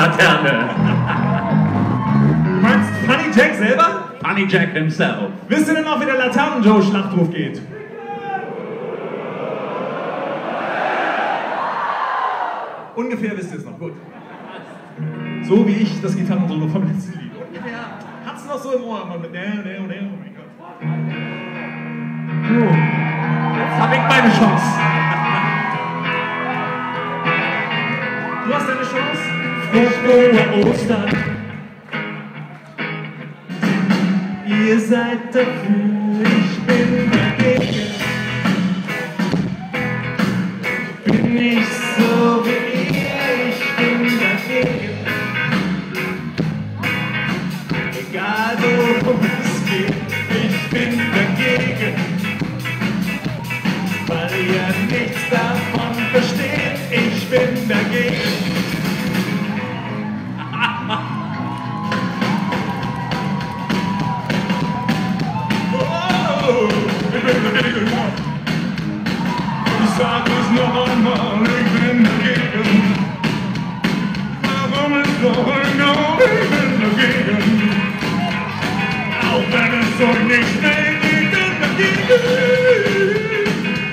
Laterne. Du meinst Funny Jack selber? Funny Jack himself. Wisst ihr denn noch, wie der Laternen-Joe-Schlachtruf geht? Ungefähr wisst ihr es noch, gut. So wie ich das Gitarrensolo vom letzten Lied. Ungefähr hat's noch so im Ohr. Oh mein Gott. So, jetzt hab ich meine Chance. Du hast deine Chance. Frohe Ostern. Ihr seid dafür, ich bin dagegen. Bin nicht so wie ihr, ich bin dagegen. Egal worum es geht, ich bin dagegen. Weil ihr nichts davon versteht, ich bin dagegen. Ich sag es noch einmal, ich bin dagegen. Warum es soll, no, ich bin dagegen. Auch wenn es so nicht geht, ich bin dagegen.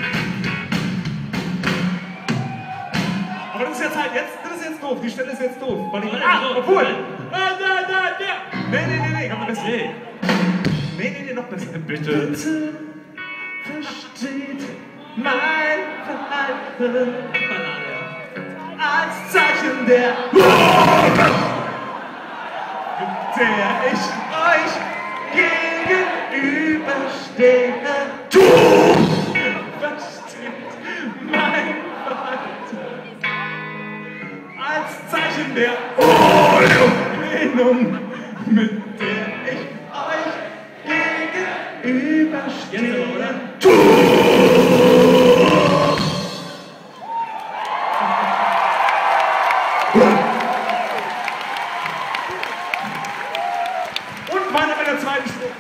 Aber das ist jetzt halt das ist jetzt doof, die Stelle ist jetzt doof. Obwohl. Nee, kann man das sehen? Nee, noch besser. Bitte versteht mein Verhalten als Zeichen der ich euch gegenüberstehe. Versteht mein Verhalten als Zeichen der Ablehnung, mit der ich euch gegenüberstehe. Jetzt aber, oder? Und weiter mit der zweiten Strophe.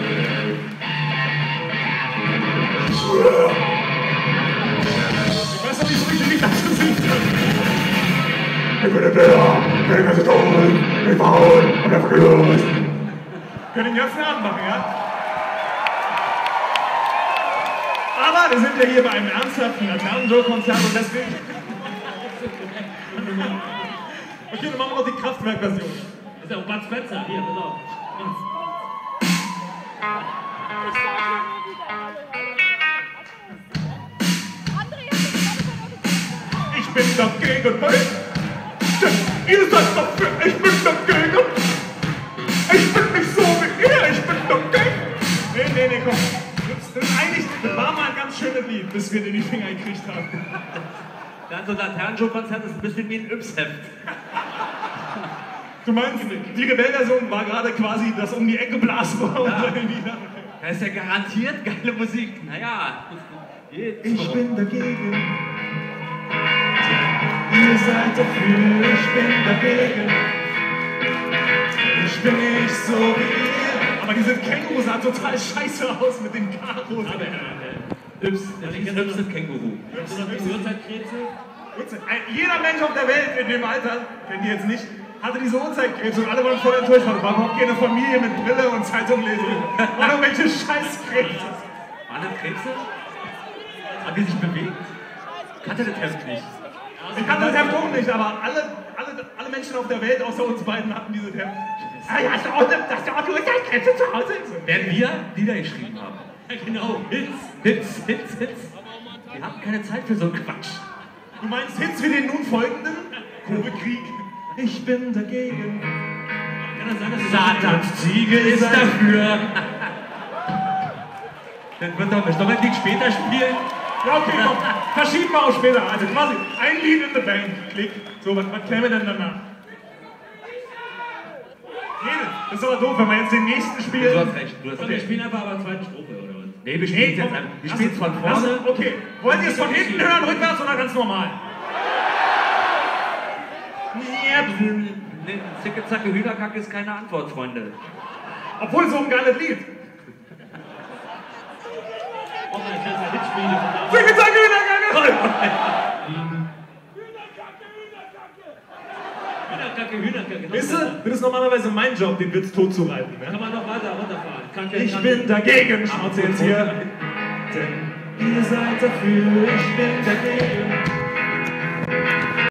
Ich weiß noch nicht so richtig, wie das zu singen ist. Ich bin der Bär, ich bin der Ton, ich faul und der Verlust. Können den ganzen Abend machen, ja? Aber wir sind ja hier bei einem ernsthaften Laternen-Joe-Konzert und deswegen... Okay, dann machen wir noch die Kraftwerk-Version. Das ist ja auch Bud Spencer. Hier, pass auf. Ich bin dagegen, hey! Ihr seid dafür, ich bin dagegen! Ich bin nicht so wie ihr, ich bin dagegen! Nee, komm. Das war mal ein ganz schönes Lied, bis wir den in die Finger gekriegt haben. Dann so ein Laternen-Joe-Konzert ist ein bisschen wie ein Yps-Heft. Du meinst, die Rebell-Version war gerade quasi das um die Ecke blasbar. Ja. Da ist ja garantiert geile Musik. Naja. Ich bin dagegen. Ihr seid dafür, ich bin dagegen. Ich bin nicht so wie ihr. Aber diese Känguru sah total scheiße aus mit den Karos. Yps ist Känguru. Jeder Mensch auf der Welt in dem Alter, kennt ihr jetzt nicht, hatte diese Urzeitkrebs und alle waren voll enttäuscht. War überhaupt keine Familie mit Brille und Zeitung lesen. War irgendwelche Scheißkrebs. Waren das Krebse? Haben die sich bewegt? Ich kannte das Heft nicht. Ich kannte das Heft auch nicht, aber alle Menschen auf der Welt außer uns beiden hatten dieses Heft. Hast du auch die Urzeitkrebse zu Hause? Während wir Lieder geschrieben haben. Ja, genau. Hits. Wir haben keine Zeit für so einen Quatsch. Du meinst Hits wie den nun folgenden? Kurvekrieg. Ich bin dagegen. Kann das sein, dass Satans Ziege ist dafür? Dann wird doch bestimmt ein Lied später spielen. Ja, okay, komm. Verschieben wir auch später. Also quasi ein Lied in the Bank. Klick. So, was käme denn danach? Das ist aber doof, wenn wir jetzt den nächsten spielen. Du hast recht. Wir spielen einfach aber eine zweite Strophe, oder was? Nee, wir spielen jetzt einfach. Wir spielen es von vorne. Okay. Wollt ihr es von hinten hören, rückwärts oder ganz normal? Zicke, Zacke, Hühnerkacke ist keine Antwort, Freunde. Obwohl so ein geiles Lied. Oh mein Gott, das Hitspiele. Zicke, Zacke, Hühnerkacke! Hühnerkacke. Wisst ihr, das ist normalerweise mein Job, den Witz tot zu reiten. Ne? Kann man noch weiter runterfahren. Ich bin dagegen, Schnauze jetzt hier. Denn ihr seid dafür, ich bin dagegen.